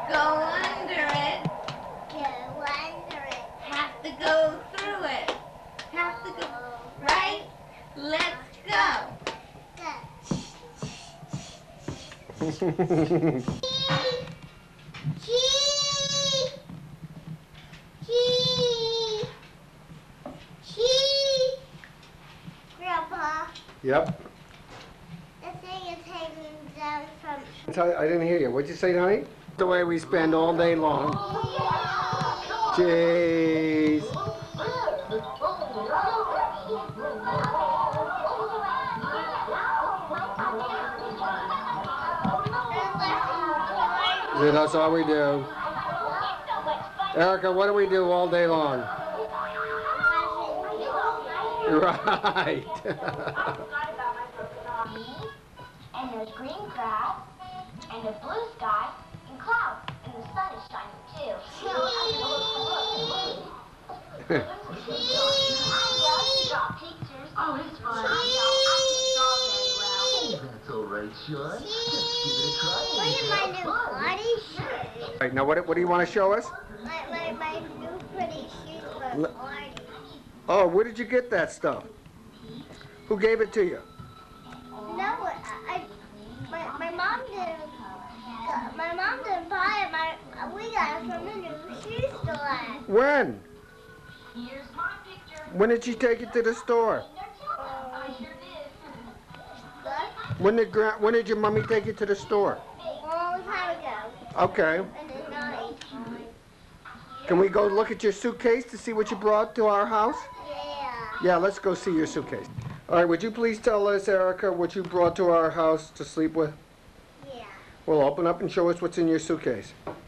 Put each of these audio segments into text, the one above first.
Go under it. Go under it. Have to go through it. Have to go. Right? Let's go. Grandpa, Yep. the thing is hanging down from... I didn't hear you. What'd you say, honey? The way we spend all day long. Jeez. That's all we do. Erica, what do we do all day long? Right. And there's green grass, and a blue sky, and clouds, and the sun is shining too. I love to draw pictures. Oh, it's fun. I don't draw very well. That's all right, Sean. Just give it a try. Look at my new body shoes. Right, now what do you want to show us? My new pretty shoes for party. Oh, where did you get that stuff? Who gave it to you? No, my mom didn't. My mom didn't buy it. We got it from the new shoe store. When? Here's my picture. When did she take it to the store? I sure did. When did your mommy take it to the store? A long time ago. Okay. In the 90s. Can we go look at your suitcase to see what you brought to our house? Yeah. Yeah, let's go see your suitcase. All right, would you please tell us, Erica, what you brought to our house to sleep with? Yeah. Well, open up and show us what's in your suitcase.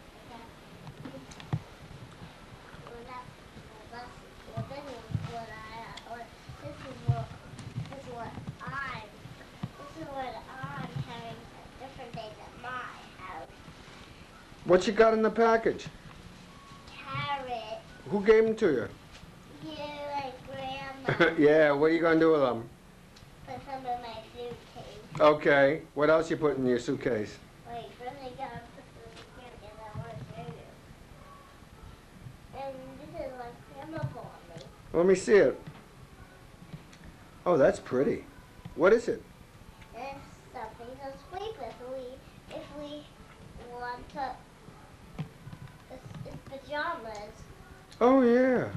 What you got in the package? Carrot. Who gave them to you? You and Grandma. Yeah, what are you going to do with them? Put some in my suitcase. Okay, what else you put in your suitcase? Wait, first I gotta put this in because I want to show you. And this is what Grandma bought me. Let me see it. Oh, that's pretty. What is it? It's something to sleep with if we want to. It's pajamas. Oh, yeah.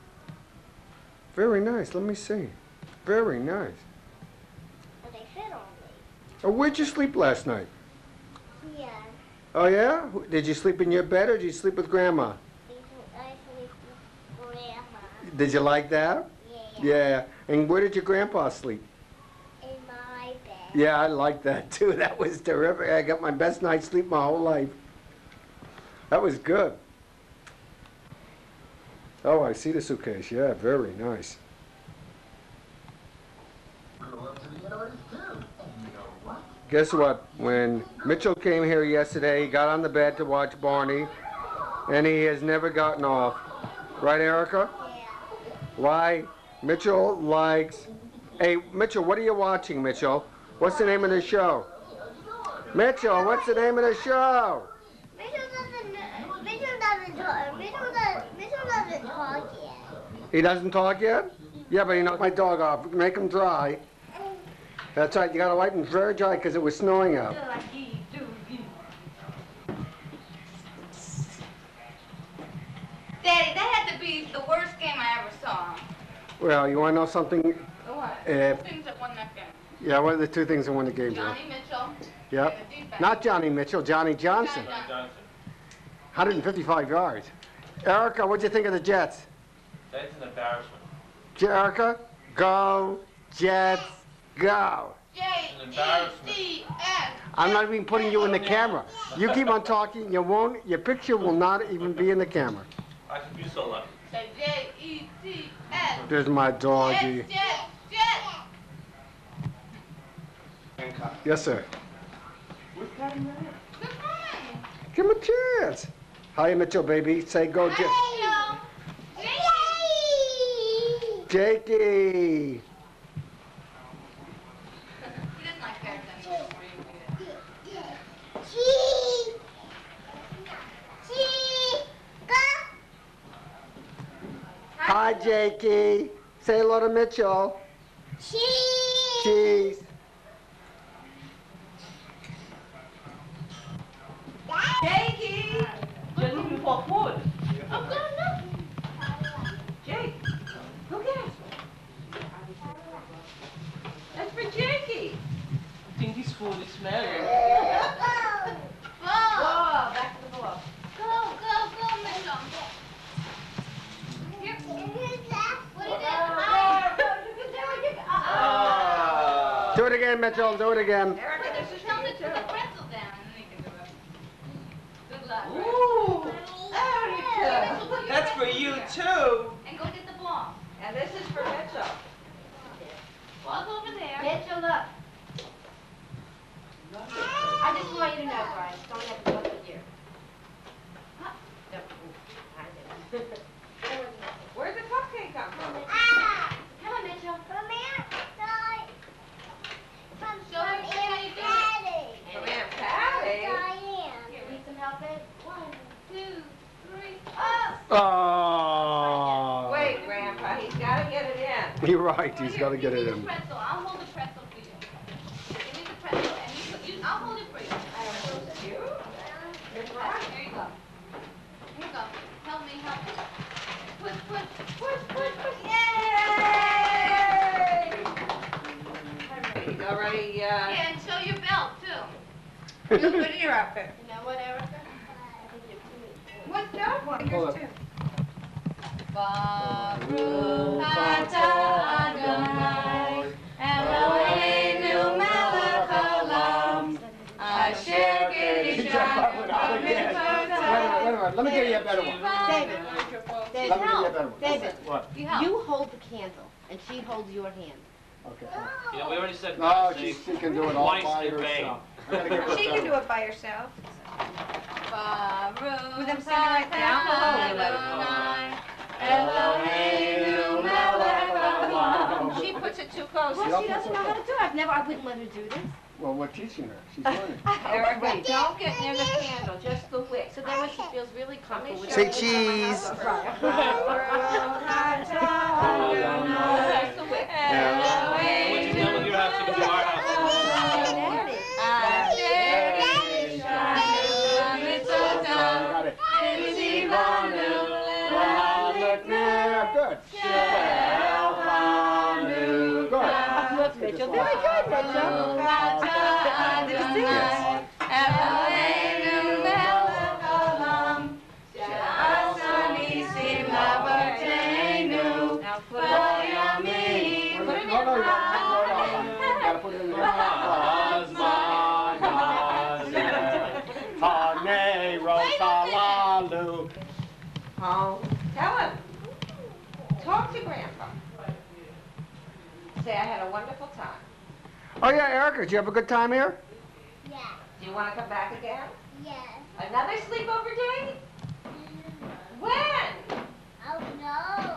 Very nice. Let me see. Very nice. And they fit on me. Oh, where'd you sleep last night? Yeah. Oh, yeah? Did you sleep in your bed or did you sleep with Grandma? I sleep with Grandma. Did you like that? Yeah. Yeah. And where did your grandpa sleep? In my bed. Yeah, I like that too. That was terrific. I got my best night's sleep my whole life. That was good. Oh, I see the suitcase. Yeah, very nice. Guess what? When Mitchell came here yesterday, he got on the bed to watch Barney, and he has never gotten off. Right, Erica? Yeah. Why? Mitchell likes... Hey, Mitchell, what are you watching, Mitchell? What's the name of the show? Mitchell, what's the name of the show? Mitchell doesn't talk yet. He doesn't talk yet? Yeah, but he knocked my dog off. Make him dry. That's right, you gotta wipe him very dry because it was snowing out. Daddy, that had to be the worst game I ever saw. Well, you wanna know something? What? Things that won that game. Yeah, what are the two things that won the game, Joe? Johnny Mitchell. Yep. And the defense. Not Johnny Mitchell, Johnny Johnson. Johnny Johnson. 155 yards. Erica, what'd you think of the Jets? That's an embarrassment. Erica, go, Jets, go. J-E-T-S. I'm not even putting you in the camera. You keep on talking, your picture will not even be in the camera. I should be so lucky. Say J-E-T-S. There's my doggy. Jets, Jets. Yes, sir. Good morning. Give him a chance. Hi, Mitchell, baby. Say go, Jets. Hello. Jakey. He doesn't like parrots anymore. Hi, Jakey. Say hello to Mitchell. Cheese. Cheese. Jakey! Just looking for food. I'm gonna Jake, look at it. That's for Jakey. I think this food is smelling. Ball! Back to the ball. Go, Mitchell. Here. What is it? Do it again, Mitchell. Do it again. Erica, this is Tell for me you to too. put the pretzel down and then you can do it. Good luck. Ooh, Erica. That's for you too. And go get the ball. And this is for Mitchell. Ball's over there. Mitchell, look. I just want you to know, Brian, don't have to look at you. Where'd the cupcake come from? Come on, Mitchell. Show him how you do it. From Aunt Patty. Here, need some help, babe? 1, 2, 3. Oh. Wait, Grandpa, he's got to get it in. You're right. He's got to get it Give me in. the pretzel. I'll hold the pretzel for you. Give me the pretzel and I'll hold it for you. So cute. You're There right. you go. Here you go. Help me. Push. Yay! He's already, Yeah, and show your belt too. Look at your outfit. You know what, Erica? What's that one? Hold Here's up. two. Baruch atah Adonai, Eloheinu melech haolam, asher kiddushanu Wait a minute. Let me give you a better one. David, Let me give you a better one. David, What? You help. you hold the candle, and she holds your hand. Okay. You know, we already said No, say she can do it all twice by in vain. herself. I gotta give her a She better can do one. it by herself. Baruch With them singing right down below. Adonai, Eloheinu melech haolam. She puts it too close. Well, she doesn't know how to do it. I wouldn't let her do this. Well, we're teaching her. She's learning. Erica, don't get near the candle, just the wick. So then when she feels really comfortable with Say it, cheese. Just the wick. What you done with your house, you can do our house. Got it. Good. Look, Mitchell, very good, Mitchell. Now put it No, you gotta put it in there. home. Tell him. Talk to Grandpa. Say I had a wonderful time. Oh yeah, Erica, did you have a good time here? Yes. Do you want to come back again? Yes. Another sleepover day? When? Oh no.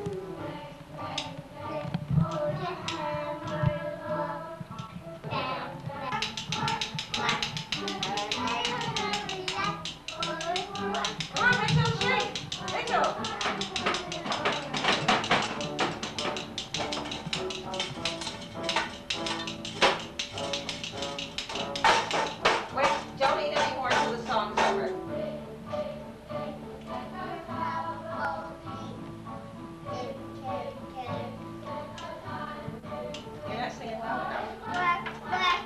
Come on, Mitchell, shake. Mitchell. Wait, don't eat any more until the song's over. You're not singing loud enough.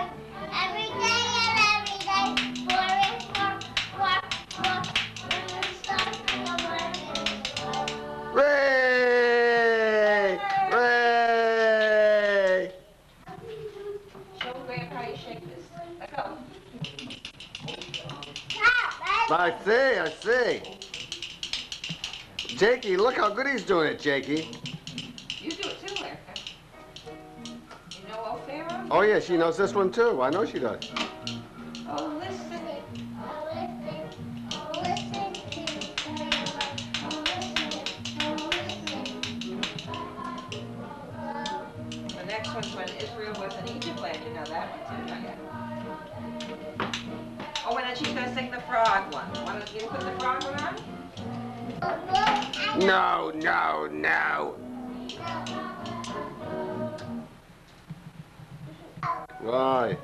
Ray! Ray! Show Grandpa how you shake this. Let go. I see. Jakey, look how good he's doing it, Jakey. You do it too, Erica. You know old Pharaoh? Oh yeah, she knows this one too. I know she does. Oh, listen. The next one's when Israel was in Egypt land. You know that one too, don't you? Oh, and then she's going to sing the frog one. You gonna put the frog one on? No, no, no. Why?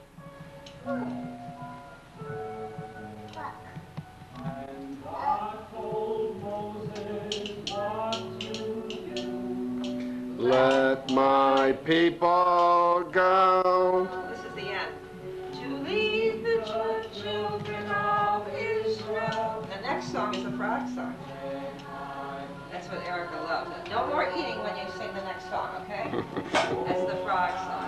Let my people go. This is the end. To lead the children of Israel. The next song is the frog song. That's what Erica loves. No more eating when you sing the next song, okay? That's the frog song.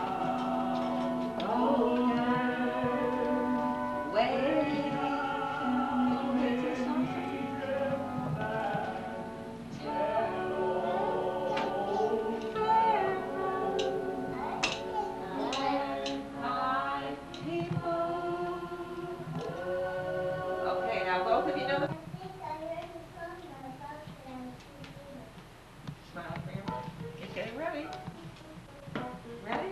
Wait. Can you wait to the song? Okay, now both of you know the smile for your mom. Get getting ready. Ready?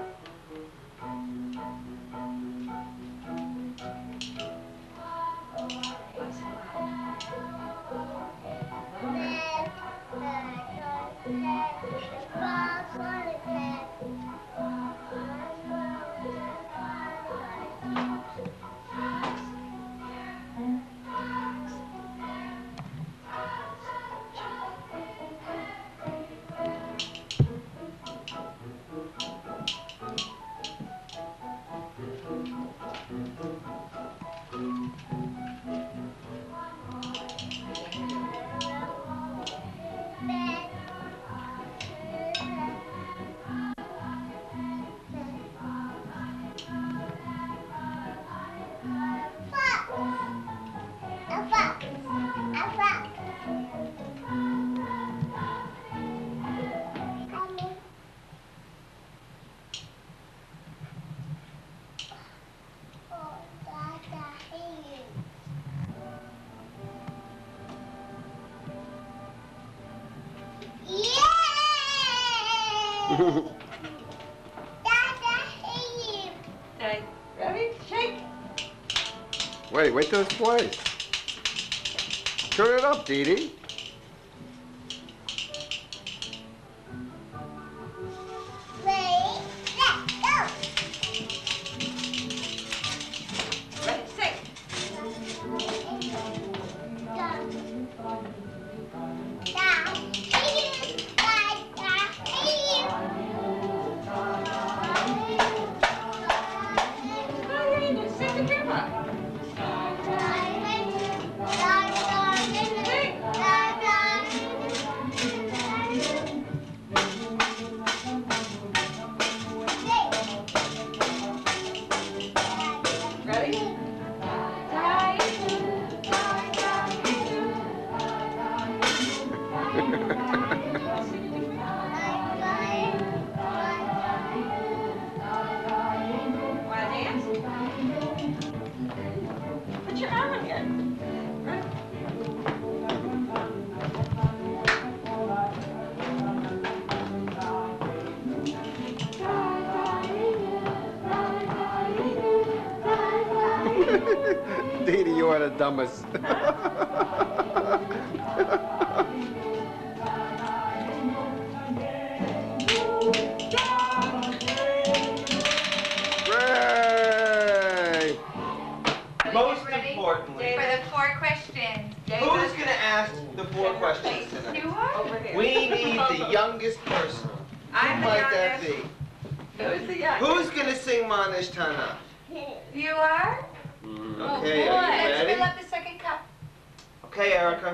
Okay, ready? Shake. Wait till it's plays. Turn it up, Dee Dee. Ready? Sing. Oh, yeah, you do. Sing to Grandpa. Ready? Wanna dance? Put your arm in here. Right. Dee Dee, you are the dumbest. Hooray! Most Ready? importantly, For the 4 questions. who's gonna ask the 4 questions tonight? You are? Over here. We need the youngest person. I'm Who the might that youngest. be? Who's the youngest? Who's gonna sing Manish Tana? You are? Okay, are you Let's fill ready? up the second cup. Okay, Erica.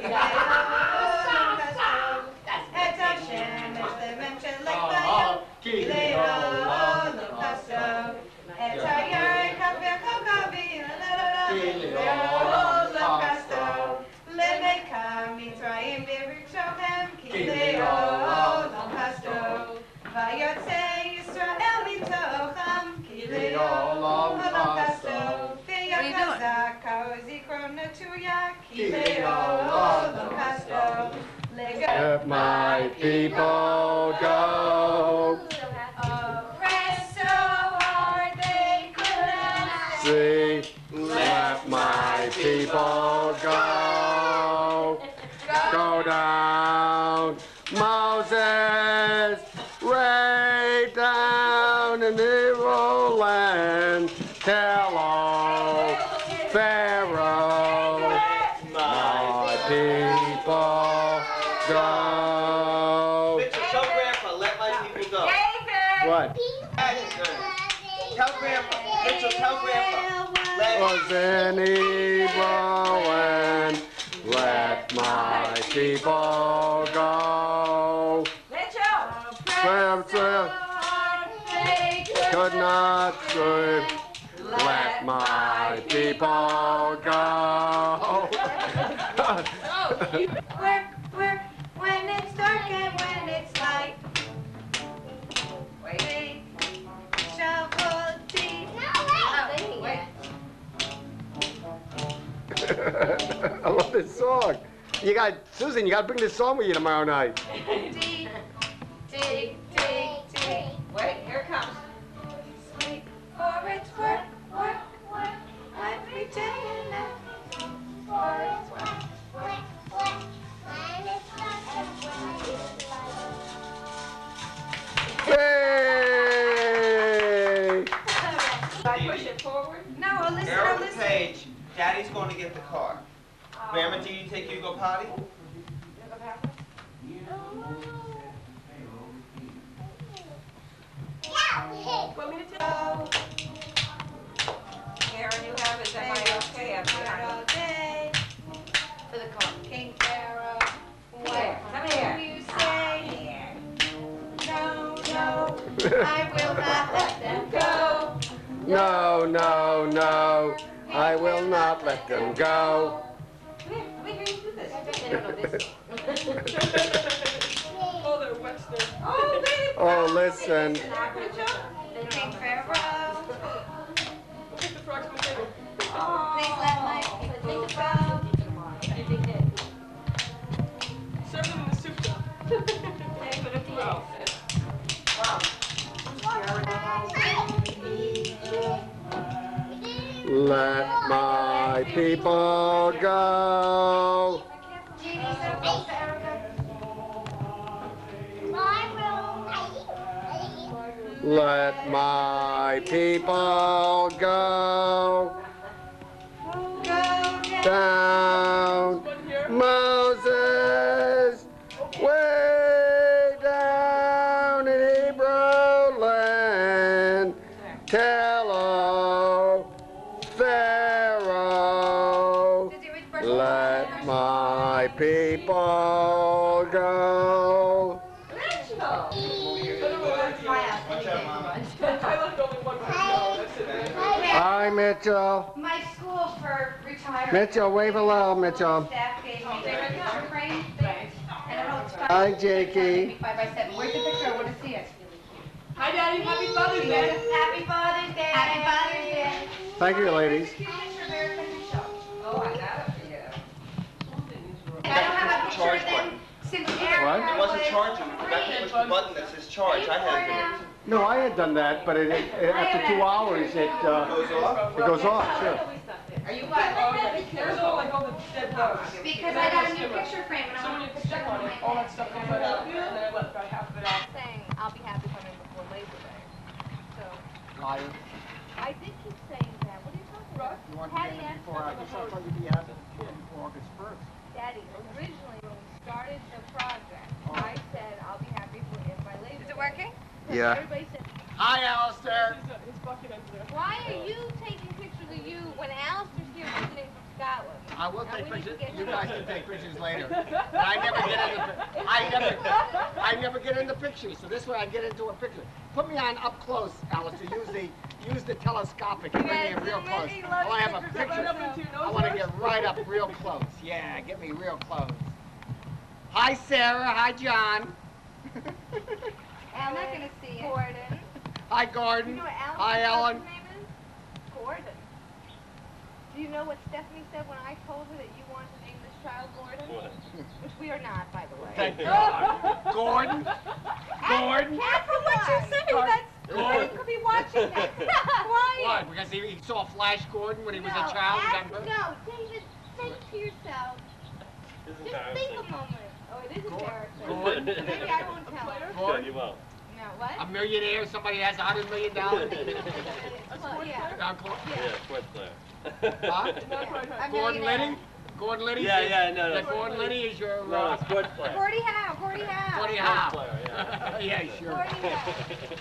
Let my people go. Press so hard they couldn't See, let my people go. Go down, Moses, way down in the evil land. Tell all Pharaoh, my people go. Mitchell, tell Grandpa, let my people go. What? Tell Grandpa. Mitchell, tell Grandpa. Let Was an evil land. Let my people go. Swim, swim. Could not swim. Let my people go. Work, when it's dark and when it's light. Wait, shovel deep. I love this song. You got, Susan, you got to bring this song with you tomorrow night. Dig, dig, dig, dig. Wait, here it comes. Sleep, for it's work, work, work. Every day and night. For it's work. Hey! Should I push it forward? No, listen, Erica listen. Page, Daddy's going to get the car. Grandma, do you take you to go potty? Want me to tell? Karen, you have it. Am I okay? I'm All day. For the car. King Pharaoh. Here, come here. You say no, no, I will not let them go. No, no, no, I will not let them go. Come here, you do this. They don't know this. Oh, they're Western. Oh, baby. Oh, listen. King Pharaoh. Take the frogs from the table. Please let my people go. Serve them in the soup cup. Let my people go. Let my people go. Down, Moses, way down in Hebrew land. Tell all Pharaoh, let my people go. Hi, Mitchell. My school for retired Mitchell, wave hello, Mitchell. staff gave me a picture frame. And it holds 5 Hi, Jakey. 5 by 7. Where's the picture? I want to see it. Hi, Daddy. Happy Father's Day. Happy Father's Day. Happy Father's Day. Thank you, ladies. Cute picture of Erica and Michelle. Oh, I got it for you. I don't have a picture of them since Erica What? It wasn't was charging. You forgot to push the button that says charge. I had it. No, I had done that, but after 2 hours, it Goes off? goes off, sure. Are you like, oh, okay. There's all like all the dead bugs. because I got a new picture frame and I So want when you a picture step of on my it, all that stuff comes right out, and then I let about half of it out. Saying I'll be happy coming before Labor Day. So Liar. I did keep saying that. What are you talking about? You want Patty asked before about August, I thought you'd be happy before August 1st. Daddy, originally when we started the project, I said I'll be happy for him by Labor Day. Is it working? Yeah. Everybody said, Hi, Alistair. His bucket under there. why are you taking pictures of you when Alistair's here visiting from Scotland? I will take we need to pictures. get You him. guys can take pictures later. But I never get in the pictures. So this way I get into a picture. Put me on up close, Alistair. Use the telescopic and bring me in real close. I want to have a picture. I want to get right up real close. Yeah, get me real close. Hi, Sarah. Hi, John. I'm not gonna see it. Gordon. Hi, Gordon. You know what Hi, Ellen. Allison's name is? Gordon. Do you know what Stephanie said when I told her that you wanted to name this child Gordon? What? Which we are not, by the way. Thank God. Gordon. Gordon. Careful what you say. That's Gordon could be watching that. Quiet. Why? Because he saw Flash Gordon when he was a No, child? no, David, think to yourself. Just think a moment. Oh, it is a character. Gordon. Maybe I won't tell her. Gordon. You won't. No, what? A millionaire, somebody has $100 million. Well, yeah. Yeah, sports player. Huh? A Gordon millionaire. Liddy? Gordon Liddy? No. Gordon Liddy is your... No, sports player. Gordie Howe, Gordie Howe. Gordie Sports Howe. player, yeah. Yeah, sure. Gordie Howe.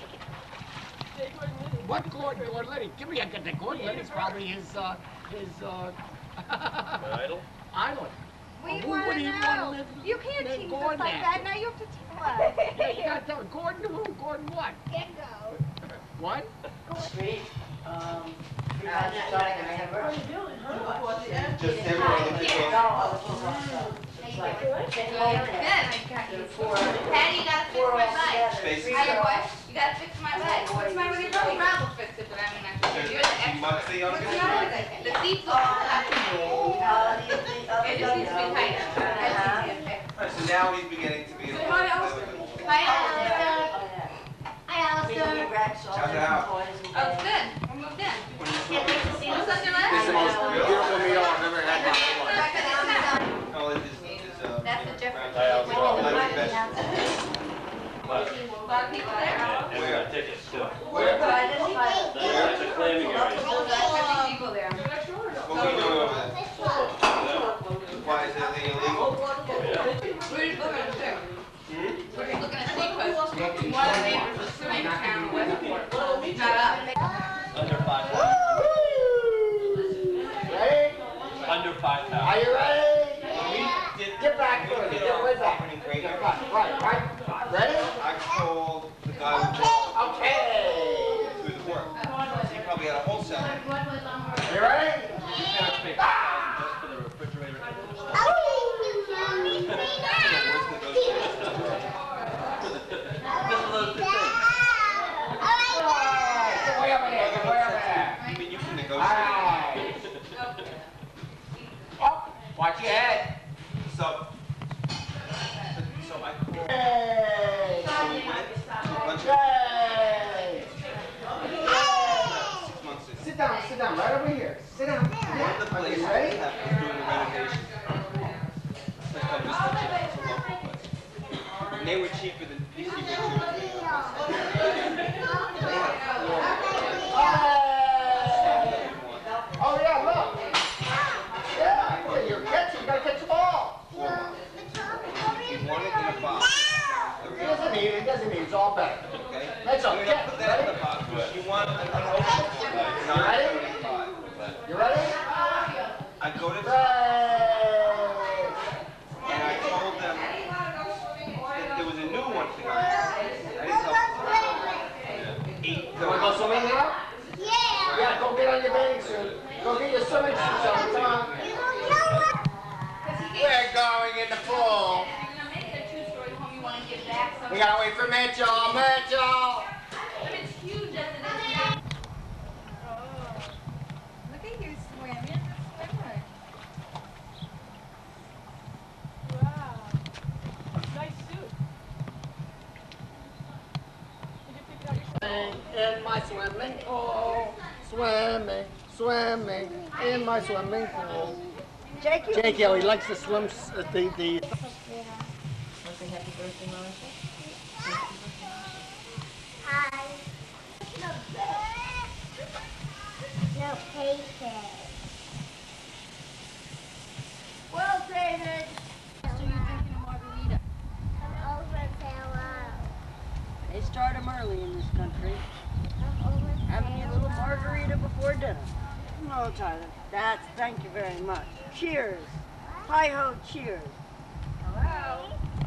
What Gordon Liddy? Give me a good Gordon Liddy's probably his Idol? idol. We Who want would to he know. wanna live You can't named tease us Gordon like after? that. Now you have to tell us. Yeah, you gotta tell me. Gordon who? Gordon what? Gecko. What? Just everyone in the Patty, you gotta fix my bike. Spaces. What? You gotta fix my bike. What's my money from? Rob will fix it, but I mean, you're the expert. Muncie on What's it. wrong with it? The seats are it just needs to be tighter. Alright, so now he's beginning to be. Hi, Alistair. Hi, Alistair. How's it out? Oh, it's good. We're moved in. What's on your It's the list? most beautiful meal I've ever had in my life. Oh, it is, That's the difference. Hi, Alistair. like the best. A lot of people there? Yeah, and we got tickets too. Where? That's the clamming area. Oh, that's 50 people there. What are we doing over there? Why is it illegal? We're just looking at six. We're just looking at sequence. One of the neighbors was swimming town in Westport. Not up. Under 5,000. Ready? Under 5,000. Are you ready? Get back We first. did Get our way back. opening great. Right. Ready? I called the guy who Okay. through the work. He probably had a wholesaler. You ready? Just for the refrigerator and the stuff. Just for those two things. Get way over there. Get way over there. I mean, you can negotiate. Alright. Oh, watch your head. So I called. Hey. So we went to a bunch of Hey. 6 months ago. Sit down, right over here. Sit down. One of the Are places you was ready? doing a renovation. It's called Mr. Chips, it's a local place. And they were cheaper than PC Richards. Oh yeah, look. Yeah, you're catching. You gotta catch the ball. He wanted in a box. It doesn't need. It's all better. Okay? That's all. We're Get gonna put that in ready. the box. He wanted an open ready? 975. You ready? I go to Right. and I told them that there was a new one for guys. I didn't tell them. You wanna go swimming now? Yeah, go get on your bathing suit. Go get your swimming suits on. Come on. We're going in the pool. We gotta wait for Mitchell. Mitchell. It's huge as it is. Look at you swimming. Swimmer. Wow. Nice suit. Did you pick it out yourself? In my swimming pool. Swimming in my swimming pool. Jake, he likes to swim. The. Hi. No paper. Well, David. So you're drinking a margarita. I'm over Farewell. They start 'em early in this country. I'm over Having your little margarita before dinner. Oh, Tyler, thank you very much. Cheers. Hi-ho, cheers. Hello.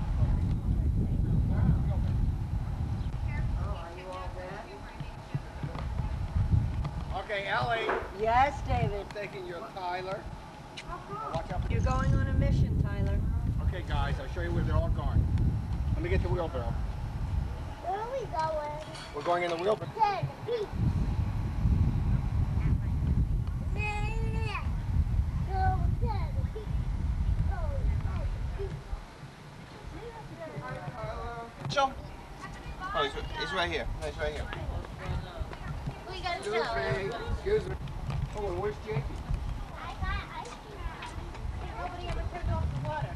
Okay, Ellie. Yes, David. Taking your Tyler. Watch out. You're going on a mission, Tyler. Okay, guys, I'll show you where they're all going. Let me get the wheelbarrow. Where are we going? We're going in the wheelbarrow. Ted, beach. Go, Ted, beach. Go, Ted, beach. Show. Oh, he's right here. He's right here. We got to Excuse me. Excuse me. Oh, and where's Jakey? I got ice cream. Nobody ever turned off the water.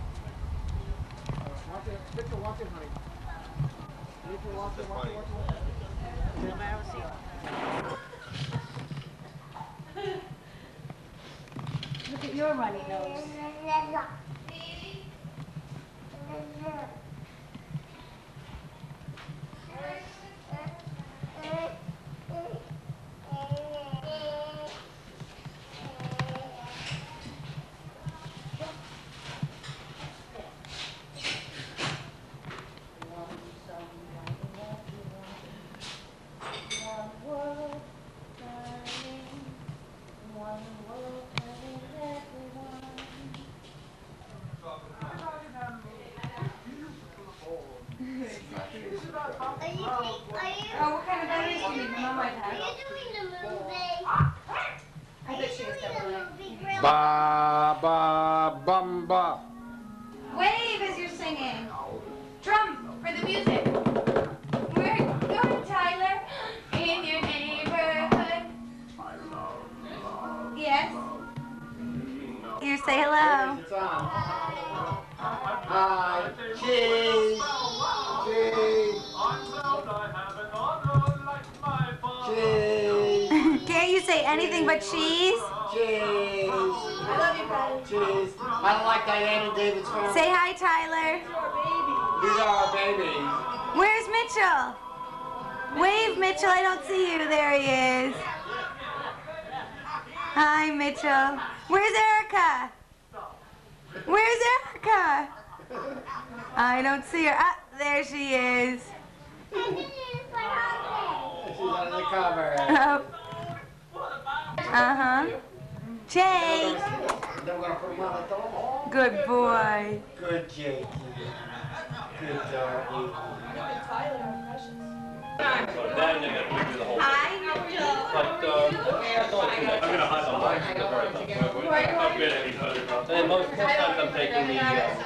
Watch it. Victor, watch it, honey. Victor, watch it. Watch it. Watch it. Look at your runny nose. What kind of babies do you need? Mom might have. Are you doing the movie? I bet she is definitely. Ba, ba, bum, ba. Wave as you're singing. Drum for the music. We're going, Tyler, in your neighborhood. Yes? You say hello. It's on. Hi. Cheese. Cheese. Cheese. Can't you say anything but cheese? Cheese. I love you, Patty. Cheese. I don't like Diane and David's family. Say hi, Tyler. These are our babies. Where's Mitchell? Wave, Mitchell. I don't see you. There he is. Hi, Mitchell. Where's Erica? Where's Erica? I don't see her. Ah, there she is. She's under the cover. Oh. Uh-huh. Jake. Then we're gonna put them on the door. Good boy. Good Jakey. Good doggy. Hi, Mitchell. But, that's all too much. I'm gonna hide the lights. And then most times I'm taking the,